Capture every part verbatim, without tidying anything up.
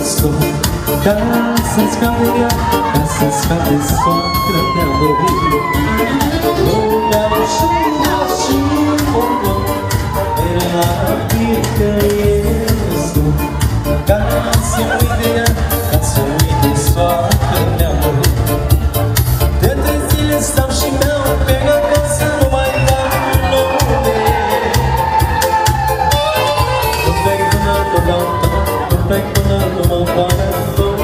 sou Casas caminha, casas cabeçona Grande amor Olha o chuva, chuva Ela fica e eu sou Casa ideia, casa ideia só Grande amor Dentro de ilhas estão chimão Pega a casa, não vai dar nome Não pega nada, não Não pega nada, não para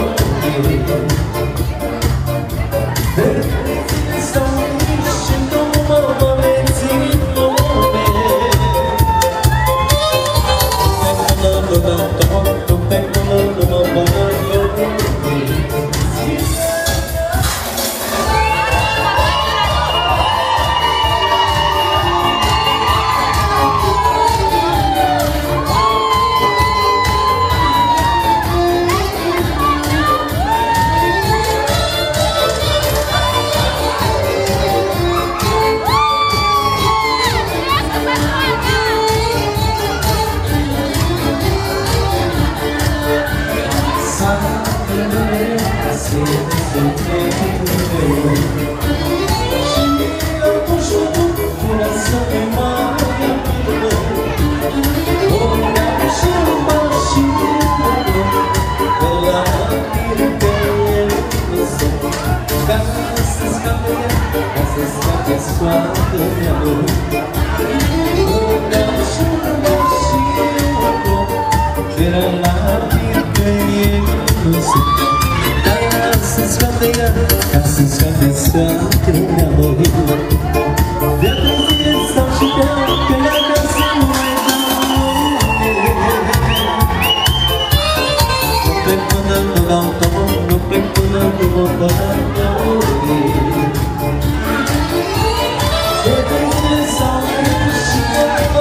Casas cabeçona que não morreu Depois de estar chegando pela casa não é Não pego nada, não tomo Não pego nada, não para Depois de estar chegando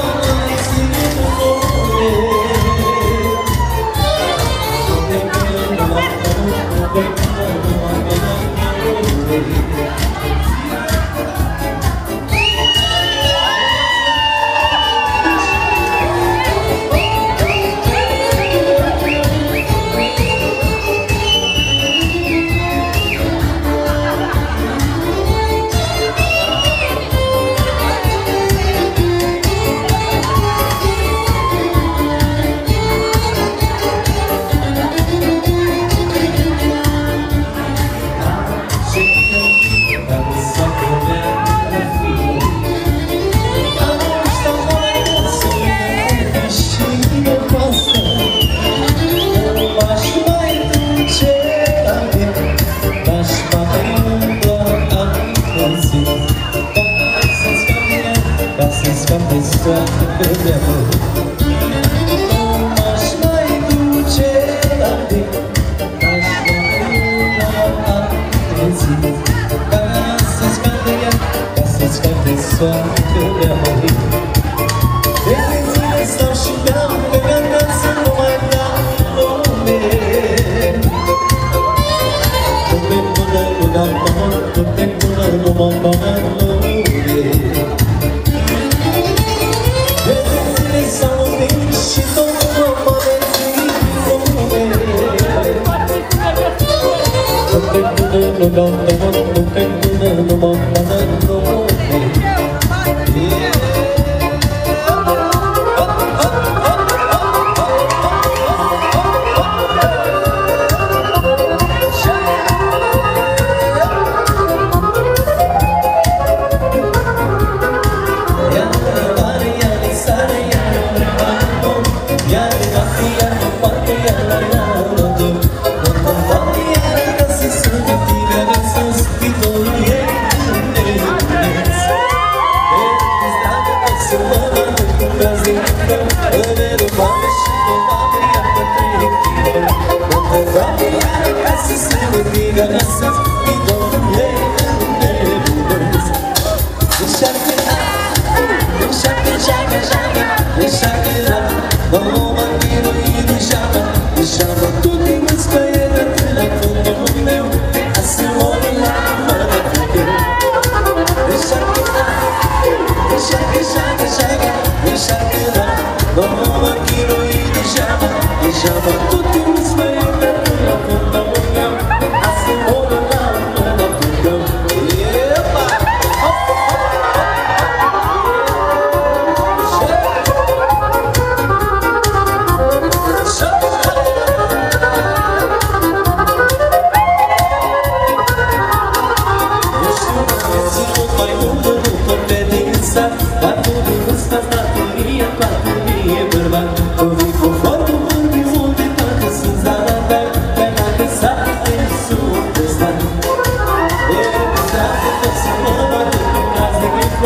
Não pego nada, não tomo Não pego nada,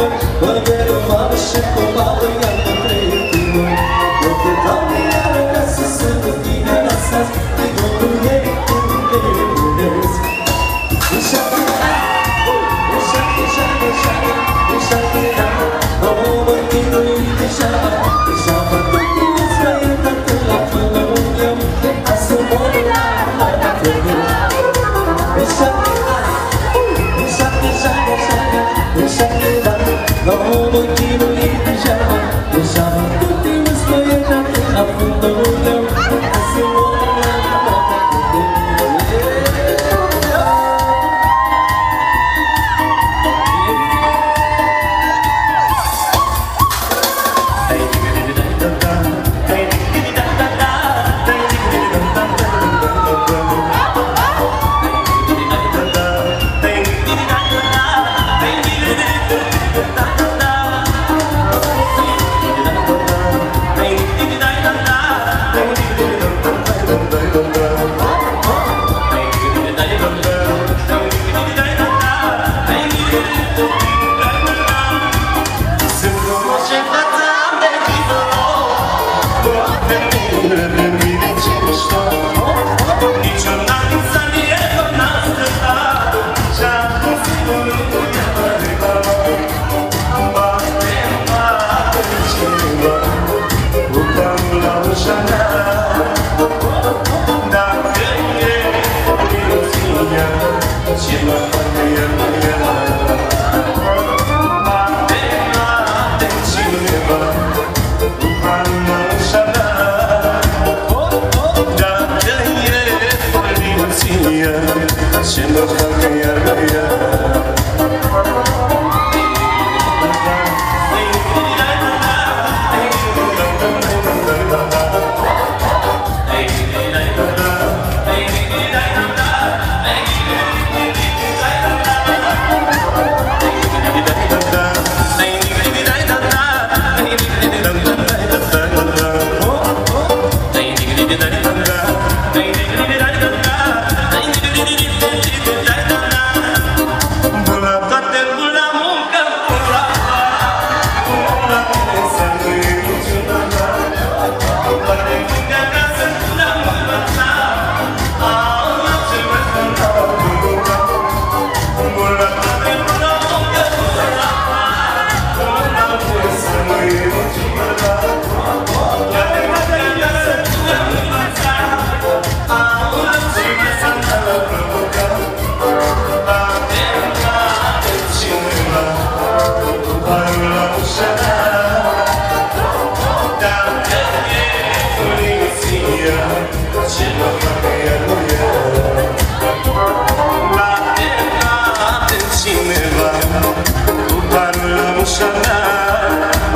noi, vorberea mare și cobală, iar mă trăie cu noi. Eu te dau iară ca să sunt cu tine la sas, de Domnul ei când te iubesc. Înșacă, înșacă, înșacă, înșacă, înșacă, nu mă chinui degeaba, degeaba tot timpul-ți mai iertat la felul meu, ca să mor la felul. Înșacă, înșacă, înșacă, înșacă, nu mă chinui degeaba, degeaba tot timpul-ți mai iertat la felul meu, ca să mor la felul.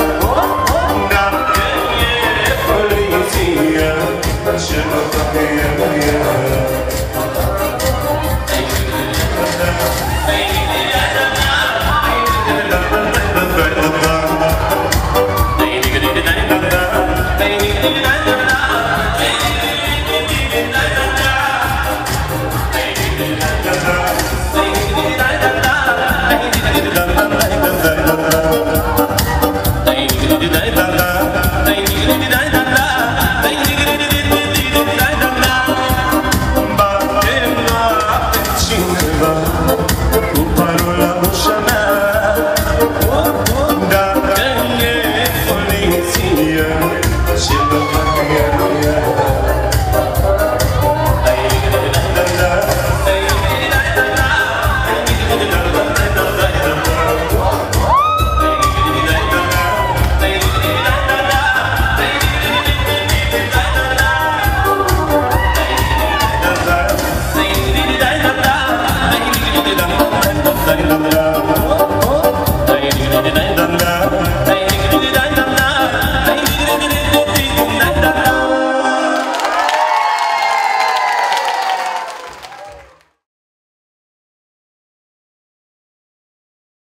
Yeah.